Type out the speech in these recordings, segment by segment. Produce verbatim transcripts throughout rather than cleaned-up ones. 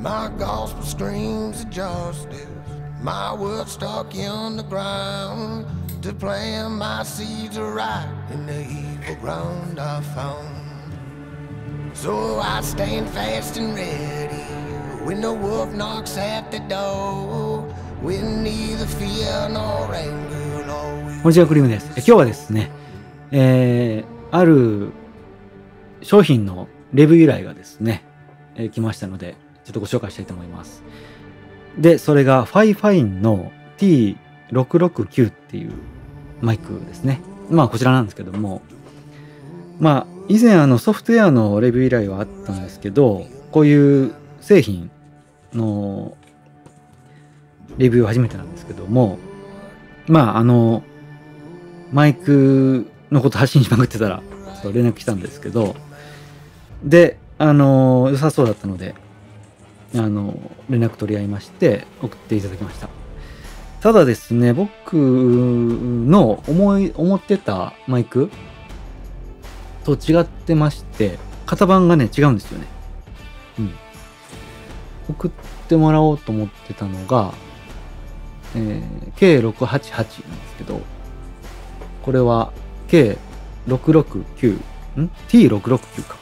My gospel screams of justice. My word stuck in the ground to plant my seeds right in the evil ground I found. So I stand fast and ready when the wolf knocks at the door. With neither fear nor anger, always. こんにちは、クリームです。え今日はですね、えー、ある商品のレビュー依頼がですね、えー、来ましたので、ちょっとご紹介したいと思います。で、それがファイファインの ティーろくろくきゅう っていうマイクですね。まあこちらなんですけども、まあ以前あのソフトウェアのレビュー依頼はあったんですけど、こういう製品のレビューは初めてなんですけども、まああのマイクのこと発信しまくってたらちょっと連絡来たんですけど、であの良さそうだったのであの連絡取り合いまして送っていただきました。ただですね、僕の思い思ってたマイクと違ってまして、型番がね違うんですよね。うん。送ってもらおうと思ってたのが、えー、ケーろくはちはち なんですけど、これは ケーろくろくきゅう、ん ティーろくろくきゅう か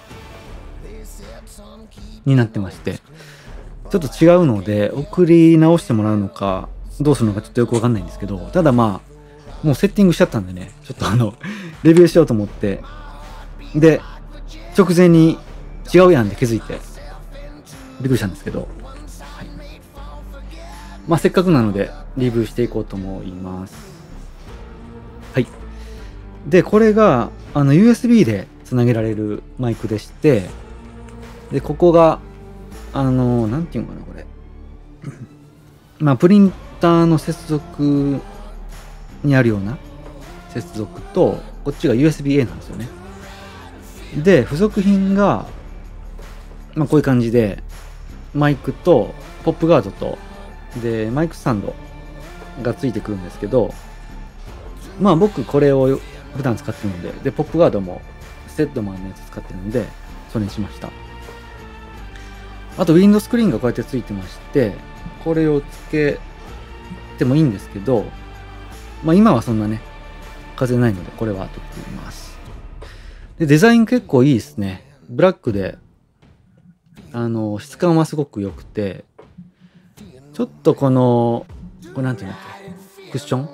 になってまして、ちょっと違うので送り直してもらうのかどうするのかちょっとよくわかんないんですけど、ただまあもうセッティングしちゃったんでね、ちょっとあのレビューしようと思って、で直前に違うやんって気づいてびっくりしたんですけど、はい、まあせっかくなのでレビューしていこうと思います。はい。でこれがあの ユーエスビー でつなげられるマイクでして、でここがあのなんていうのかな、これまあプリンターの接続にあるような接続と、こっちが ユーエスビーエー なんですよね。で付属品がまあこういう感じで、マイクとポップガードとでマイクスタンドがついてくるんですけど、まあ僕これを普段使ってるので、でポップガードもステッドマンのやつ使ってるのでそれにしました。あとウィンドスクリーンがこうやってついてまして、これをつけてもいいんですけど、まあ今はそんなね風ないのでこれは取っています。でデザイン結構いいですね。ブラックであの質感はすごく良くて、ちょっとこのこれなんていうんだっけ、クッション、はい、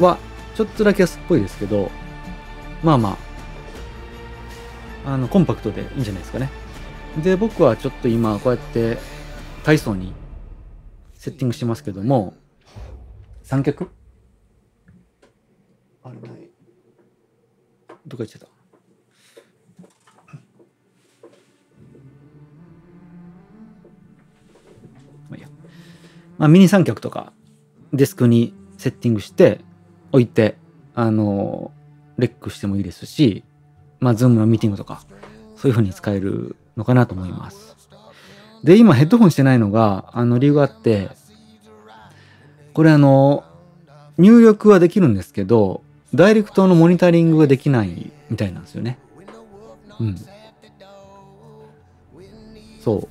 はちょっとだけ安っぽいですけど、まあまああのコンパクトでいいんじゃないですかね。で僕はちょっと今こうやって体操にセッティングしてますけども、三脚あれない、どこ行っちゃった。まあいいや、まあ、ミニ三脚とかデスクにセッティングして置いて、あのレックしてもいいですし、まあ、ズームのミーティングとか、そういう風に使えるのかなと思います。で、今ヘッドホンしてないのが、あの、理由があって、これあの、入力はできるんですけど、ダイレクトのモニタリングができないみたいなんですよね。うん。そう。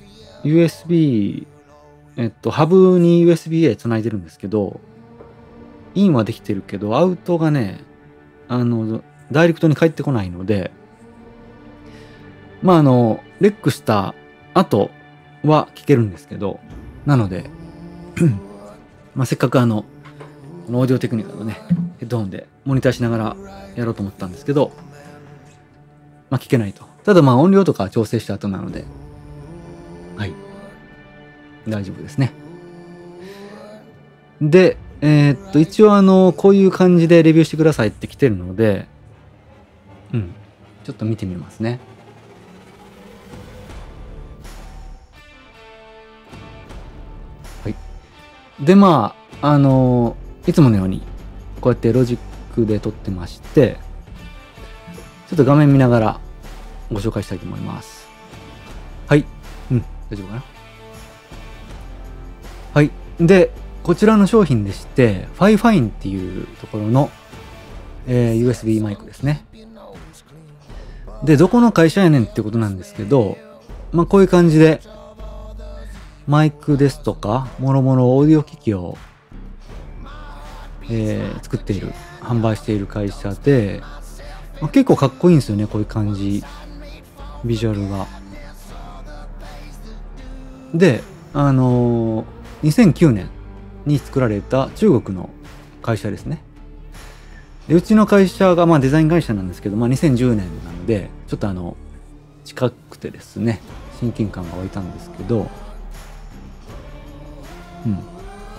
ユーエスビー、えっと、ハブに ユーエスビーエー 繋いでるんですけど、インはできてるけど、アウトがね、あの、ダイレクトに返ってこないので、まああのレックした後は聞けるんですけど、なのでまあせっかくあのこのオーディオテクニカのねヘッドホンでモニターしながらやろうと思ったんですけど、まあ聞けないと。ただまあ音量とか調整した後なので、はい大丈夫ですね。でえー、っと一応あのこういう感じでレビューしてくださいって来てるので、うんちょっと見てみますね。はい。でまああのいつものようにこうやってロジックで撮ってまして、ちょっと画面見ながらご紹介したいと思います。はい。うん、大丈夫かな。はい。でこちらの商品でして、ファイファインっていうところの、えー、ユーエスビー マイクですね。でどこの会社やねんってことなんですけど、 まあこういう感じで、マイクですとか、もろもろオーディオ機器を、えー、作っている、販売している会社で、まあ、結構かっこいいんですよね、こういう感じ。ビジュアルが。で、あのー、にせんきゅうねんに作られた中国の会社ですね。でうちの会社がまあデザイン会社なんですけど、まあ、にせんじゅうねんなので、ちょっとあの、近くてですね、親近感が湧いたんですけど、うん。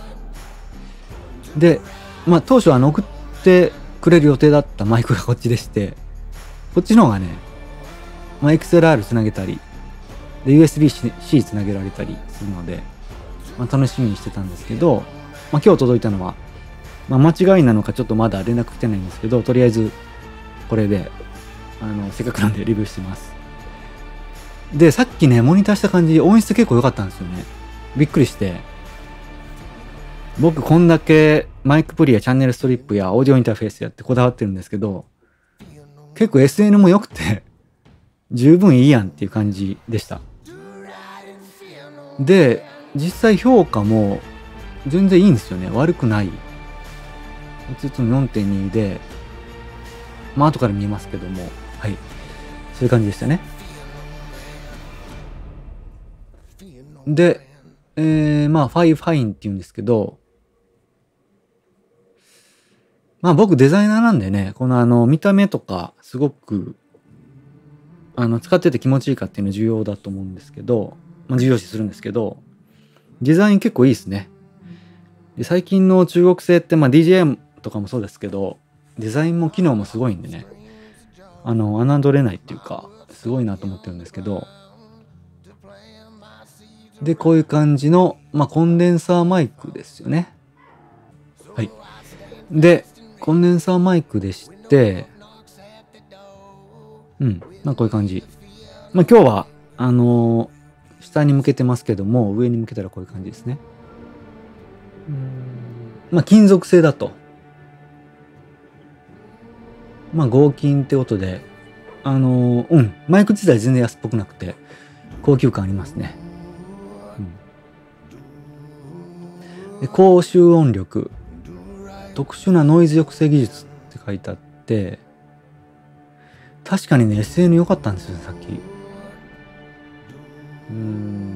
で、まあ当初あの送ってくれる予定だったマイクがこっちでして、こっちの方がね、まあ、エックスエルアール つなげたり、で ユーエスビー-C つなげられたりするので、まあ、楽しみにしてたんですけど、まあ、今日届いたのは、まあ、間違いなのかちょっとまだ連絡来てないんですけど、とりあえずこれで、あの、せっかくなんでレビューしてます。で、さっきね、モニターした感じ、音質結構良かったんですよね。びっくりして、僕こんだけマイクプリやチャンネルストリップやオーディオインターフェースやってこだわってるんですけど、結構 エスエヌ も良くて、十分いいやんっていう感じでした。で、実際評価も全然いいんですよね。悪くない。いつつの よんてんに で、まあ後から見えますけども、はい。そういう感じでしたね。で、えー、まあ、ファイファインって言うんですけど、まあ僕デザイナーなんでね、このあの見た目とかすごくあの使ってて気持ちいいかっていうの重要だと思うんですけど、まあ重要視するんですけど、デザイン結構いいですね。で最近の中国製ってまあ ディージェーエム とかもそうですけど、デザインも機能もすごいんでね、あの侮れないっていうかすごいなと思ってるんですけど、でこういう感じのまあコンデンサーマイクですよね。はい。でコンデンサーマイクでして、うん、まあこういう感じ。まあ今日は、あのー、下に向けてますけども、上に向けたらこういう感じですね。うん、まあ金属製だと。まあ合金ってことで、あのー、うん、マイク自体全然安っぽくなくて、高級感ありますね。うん、で高集音力、特殊なノイズ抑制技術って書いてあって、確かにね、エスエヌ 良かったんですよ、さっき。うーん。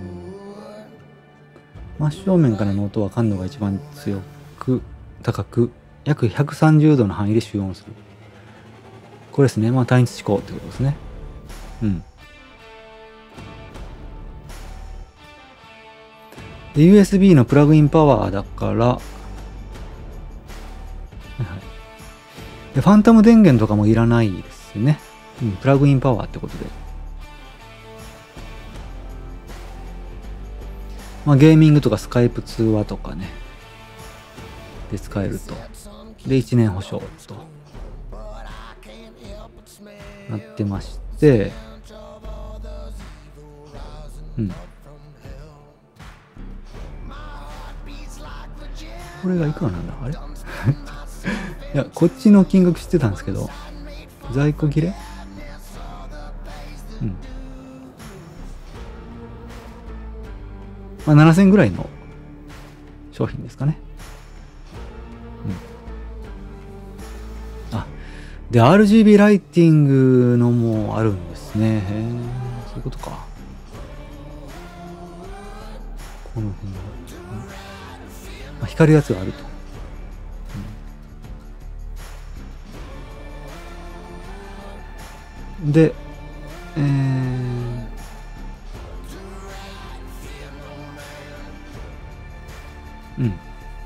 真正面からの音は感度が一番強く、高く、約ひゃくさんじゅうどの範囲で集音する。これですね。まあ単一指向ってことですね。うん。で、ユーエスビー のプラグインパワーだから、はいはい。で、ファンタム電源とかもいらないですね。うん、プラグインパワーってことで。まあ、ゲーミングとかスカイプ通話とかね。で使えると。で、いちねん保証と。なってまして、うん。これがいくらなんだあれいや、こっちの金額知ってたんですけど、在庫切れうん。まあ、ななせんぐらいの商品ですかね。うん。あ、で、アールジービー ライティングのもあるんですね。へえ、そういうことか。この辺の、まあ、光るやつがあると。うん、で、えー、うん。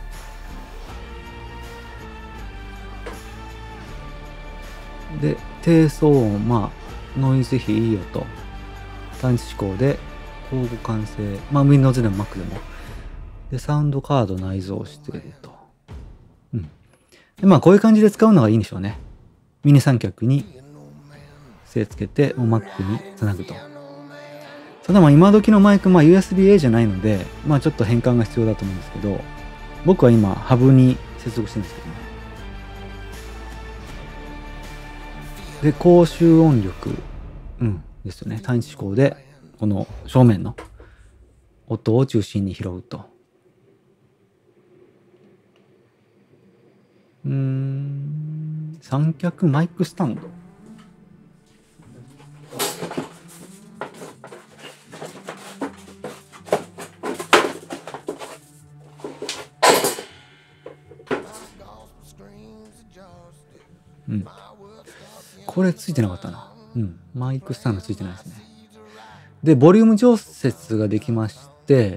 で、低騒音、まあ、ノイズ比いいよと。単一指向で、交互完成。まあ、Windows でも Mac でも。で、サウンドカード内蔵していると。うん。で、まあ、こういう感じで使うのがいいんでしょうね。ミニ三脚に、精つけて、Mac につなぐと。ただまあ今時のマイク、まあ ユーエスビーエー じゃないので、まあちょっと変換が必要だと思うんですけど、僕は今ハブに接続してるんですけどね。で、高集音力、うん、ですよね。単一指向でこの正面の音を中心に拾うと。うーん、三脚マイクスタンド。うん。これついてなかったな。うん。マイクスタンドついてないですね。で、ボリューム調節ができまして、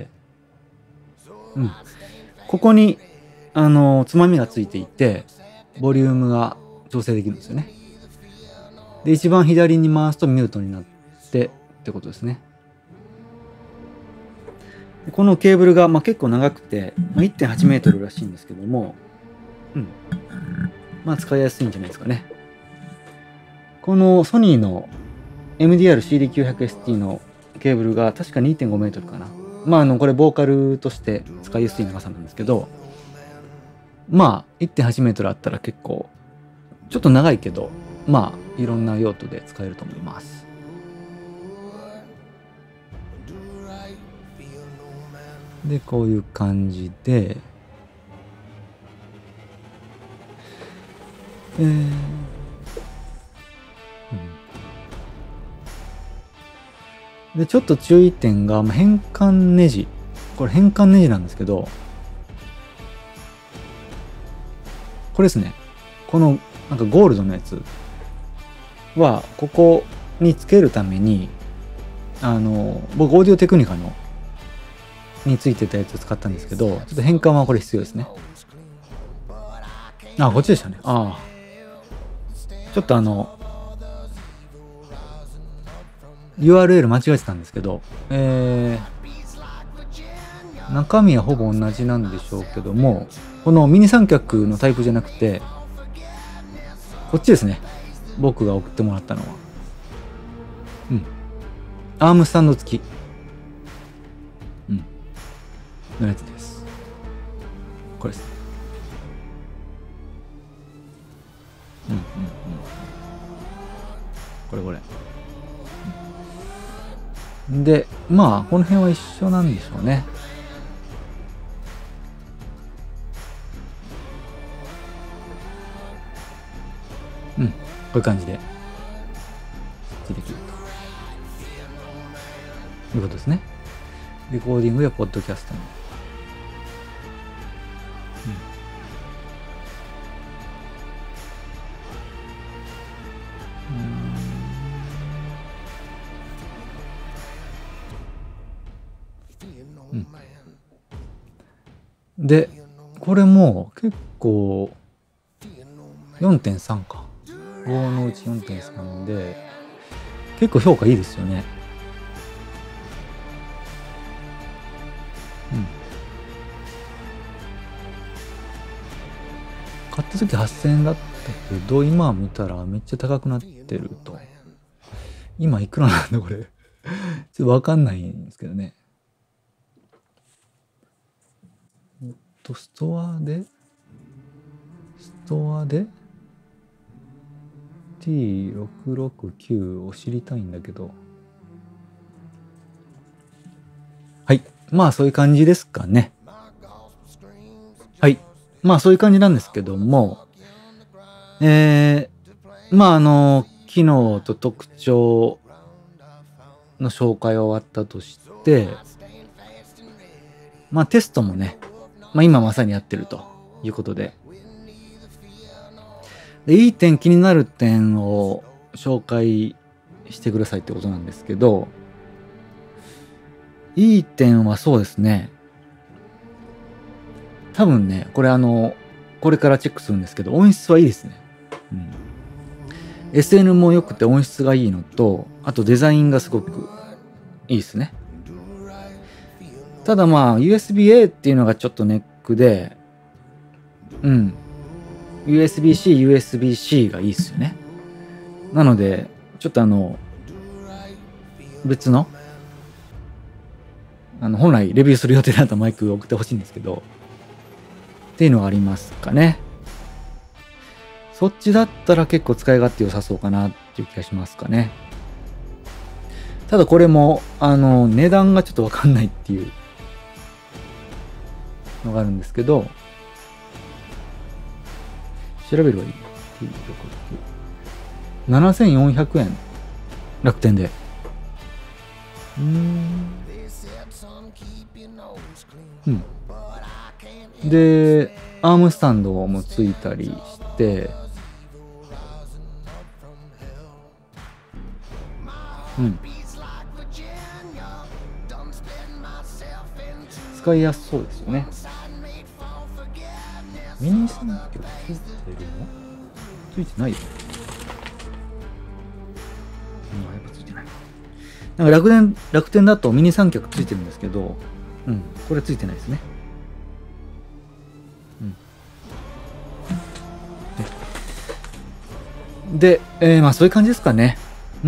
うん。ここに、あの、つまみがついていて、ボリュームが調整できるんですよね。で、一番左に回すとミュートになってってことですね。でこのケーブルが、まあ、結構長くて、まあ、いってんはちメートルらしいんですけども、うん。まあ使いやすいんじゃないですかね。このソニーの エムディーアールシーディーきゅうひゃくエスティー のケーブルが確か にてんごメートルかな。まああのこれボーカルとして使いやすい長さなんですけど、まあ いってんはちメートルあったら結構ちょっと長いけど、まあいろんな用途で使えると思います。でこういう感じで、えーうん、でちょっと注意点が、まあ、変換ネジ、これ変換ネジなんですけど、これですね、このなんかゴールドのやつはここにつけるために、あの僕オーディオテクニカのについてたやつを使ったんですけど、ちょっと変換はこれ必要ですね。あ、こっちでしたね。ああ。ちょっとあの、ユーアールエル 間違えてたんですけど、えー、中身はほぼ同じなんでしょうけども、このミニ三脚のタイプじゃなくて、こっちですね。僕が送ってもらったのは。うん。アームスタンド付き。うん。のやつです。これですね。うんうんうん。これこれ。で、まあ、この辺は一緒なんでしょうね。うん、こういう感じでできるということですね。レコーディングやポッドキャストも。うん。うん。で、これも結構 よんてんさん か。ごのうち よんてんさん で、結構評価いいですよね。うん。買った時はっせんえんだったけど、今見たらめっちゃ高くなってると。今いくらなんだこれ。ちょっとわかんないんですけどね。えっと、ストアで、ストアで、ティーろくろくきゅう を知りたいんだけど。はい。まあそういう感じですかね。はい。まあそういう感じなんですけども、えー、まああの、機能と特徴の紹介は終わったとして、まあテストもね、まあ今まさにやってるということで、でいい点、気になる点を紹介してくださいってことなんですけど、いい点はそうですね。多分ね、これあの、これからチェックするんですけど、音質はいいですね。うん。エスエヌ も良くて音質がいいのと、あとデザインがすごくいいですね。ただまあ、ユーエスビーエー っていうのがちょっとネックで、うん。ユーエスビーシー、ユーエスビーシー がいいですよね。なので、ちょっとあの、別の、あの、本来レビューする予定だったマイクを送ってほしいんですけど、っていうのがありますかね。そっちだったら結構使い勝手良さそうかなっていう気がしますかね。ただこれもあの、値段がちょっとわかんないっていうのがあるんですけど、調べればいい。ななせんよんひゃくえん。楽天で。うーん。うん。で、アームスタンドもついたりして、うん。使いやすそうですよね。ミニ三脚ついてるの？ついてないよね。うん、やっぱついてない。なんか楽天、楽天だとミニ三脚ついてるんですけど、うん、これついてないですね。うん。で、えー、まあそういう感じですかね。うん。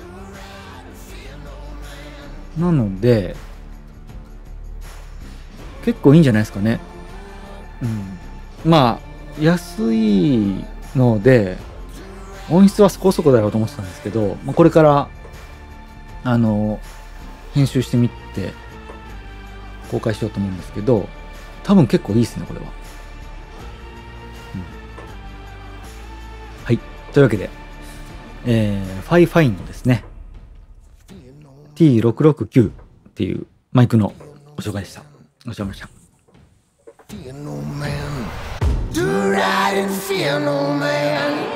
なので、結構いいんじゃないですかね。うん。まあ、安いので、音質はそこそこだろうと思ってたんですけど、まあ、これから、あの、編集してみて、公開しようと思うんですけど、多分結構いいですね、これは。うん、はい。というわけで、えー、ファイファインのですね、ティーろくろくきゅう っていうマイクのご紹介でした。ご視聴ありがとうございました。 Fear no man. Do right and fear no man.